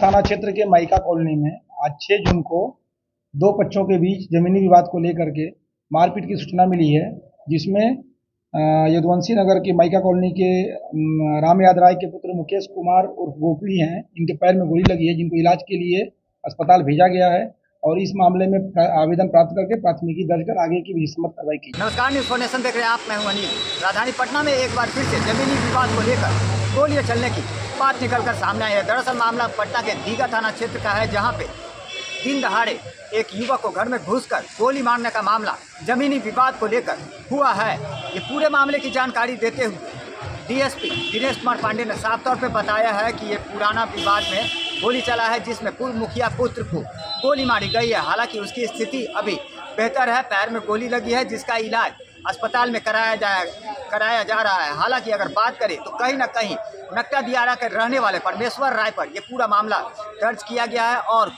थाना क्षेत्र के माइका कॉलोनी में आज 6 जून को दो पक्षों के बीच जमीनी विवाद को लेकर के मारपीट की सूचना मिली है, जिसमें यदुवंशी नगर के माइका कॉलोनी के राम याद राय के पुत्र मुकेश कुमार उर्फ गोपी हैं। इनके पैर में गोली लगी है, जिनको इलाज के लिए अस्पताल भेजा गया है और इस मामले में आवेदन प्राप्त करके प्राथमिकी दर्ज कर आगे की विधिसम्मत कार्रवाई की। नमस्कार, न्यूज़ 4 नेशन देख रहे हैं आप। मैं हूं अनिल। राजधानी पटना में एक बार फिर से जमीनी विवाद को लेकर गोलियां चलने की बात निकलकर सामने आई है। दरअसल मामला पटना के दीघा थाना क्षेत्र का है, जहां पे दिन दहाड़े एक युवक को घर में घुसकर गोली मारने का मामला जमीनी विवाद को लेकर हुआ है। ये पूरे मामले की जानकारी देते हुए डीएसपी दिनेश कुमार पांडे ने साफ तौर पर बताया है कि ये पुराना विवाद में गोली चला है, जिसमें पूर्व मुखिया पुत्र को गोली मारी गई है। हालांकि उसकी स्थिति अभी बेहतर है, पैर में गोली लगी है, जिसका इलाज अस्पताल में कराया जा रहा है। हालांकि अगर बात करें तो कहीं ना कहीं नक्का दियारा के रहने वाले परमेश्वर राय पर यह पूरा मामला दर्ज किया गया है और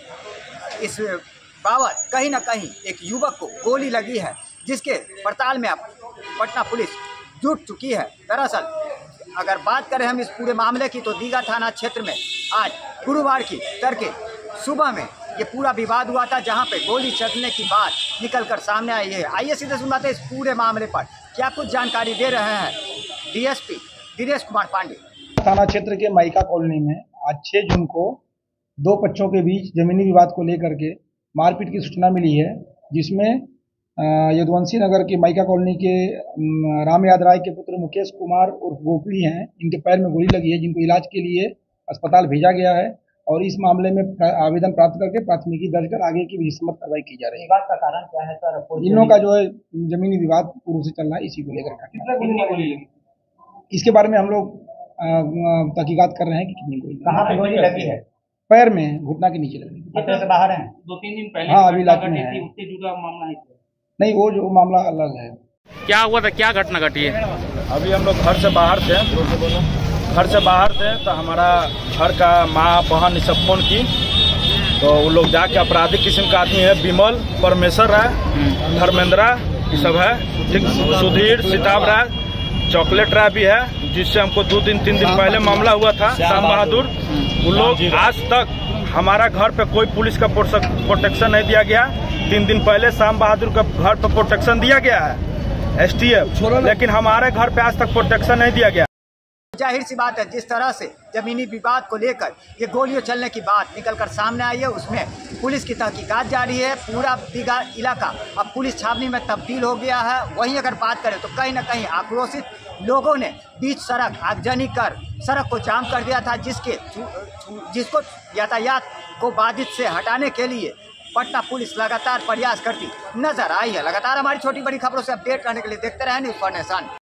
इस बाबत कहीं ना कहीं एक युवक को गोली लगी है, जिसके पड़ताल में अब पटना पुलिस जुट चुकी है। दरअसल अगर बात करें हम इस पूरे मामले की, तो दीघा थाना क्षेत्र में आज गुरुवार की तड़के सुबह में ये पूरा विवाद हुआ था, जहां पे गोली चलने की बात निकलकर सामने आई है। आइए सीधे सुनवाते इस पूरे मामले पर क्या कुछ जानकारी दे रहे हैं डीएसपी दिनेश कुमार पांडे। थाना क्षेत्र के माइका कॉलोनी में आज 6 जून को दो पक्षों के बीच जमीनी विवाद को लेकर के मारपीट की सूचना मिली है, जिसमें यदुवंशी नगर के माइका कॉलोनी के राम याद राय के पुत्र मुकेश कुमार उर्फ गोपी हैं। इनके पैर में गोली लगी है, जिनको इलाज के लिए अस्पताल भेजा गया है और इस मामले में आवेदन प्राप्त करके प्राथमिकी दर्ज कर आगे की विधिसम्मत कार्रवाई की जा रही है। विवाद का कारण क्या है सर? इन लोगों का जो है जमीनी विवाद पूर्व से चल रहा है, इसी को लेकर इसके बारे में हम लोग तहकीकात कर रहे हैं कि कितनी गोली, कहाँ पे गोली लगी है? पैर में, घुटना के नीचे लगी। खतरे से बाहर हैं? 2-3 दिन पहले हाँ, अभी इलाज में है। उससे जुड़ा मामला है? नहीं, वो जो मामला अलग है। क्या हुआ था, क्या घटना घटी है? अभी हम लोग घर से बाहर थे तो हमारा घर का माँ बहन सब फोन की, तो वो लोग जाके आपराधिक किस्म का आदमी है, विमल परमेश्वर राय, धर्मेंद्रा ये सब है, ठीक, सुधीर सिताब राय, चॉकलेट राय भी है, जिससे हमको 2-3 दिन पहले मामला हुआ था। श्याम बहादुर, वो लोग आज तक हमारा घर पे कोई पुलिस का प्रोटेक्शन नहीं दिया गया। 3 दिन पहले श्याम बहादुर का घर पे प्रोटेक्शन दिया गया है एसटीएफ, लेकिन हमारे घर पे आज तक प्रोटेक्शन नहीं दिया गया। जाहिर सी बात है, जिस तरह से जमीनी विवाद को लेकर ये गोलियों चलने की बात निकलकर सामने आई है, उसमें पुलिस की तहकीकात जारी है। पूरा दीघा इलाका अब पुलिस छावनी में तब्दील हो गया है। वहीं अगर बात करें तो कहीं ना कहीं आक्रोशित लोगों ने बीच सड़क आगजनी कर सड़क को जाम कर दिया था, जिसको यातायात को बाधित से हटाने के लिए पटना पुलिस लगातार प्रयास करती नजर आई है। लगातार हमारी छोटी बड़ी खबरों से अपडेट करने के लिए देखते रहें न्यूज़ 4 नेशन।